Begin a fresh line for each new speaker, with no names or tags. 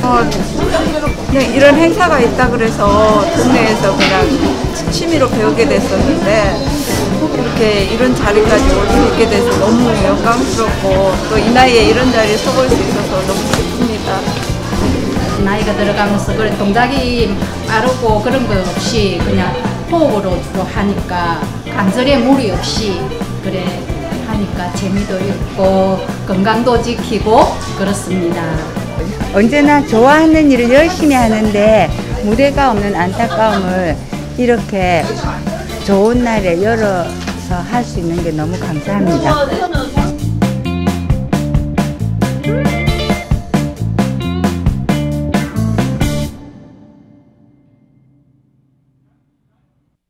그냥 이런 행사가 있다 그래서 동네에서 그냥 취미로 배우게 됐었는데 이렇게 이런 자리까지 올 수 있게 돼서 너무 영광스럽고 또 이 나이에 이런 자리에 서볼 수 있어서 너무 기쁩니다.
나이가 들어가면서 그래 동작이 빠르고 그런 거 없이 그냥 호흡으로 주로 하니까 관절에 무리 없이 그래 하니까 재미도 있고 건강도 지키고 그렇습니다.
언제나 좋아하는 일을 열심히 하는데 무대가 없는 안타까움을 이렇게 좋은 날에 열어서 할 수 있는 게 너무 감사합니다.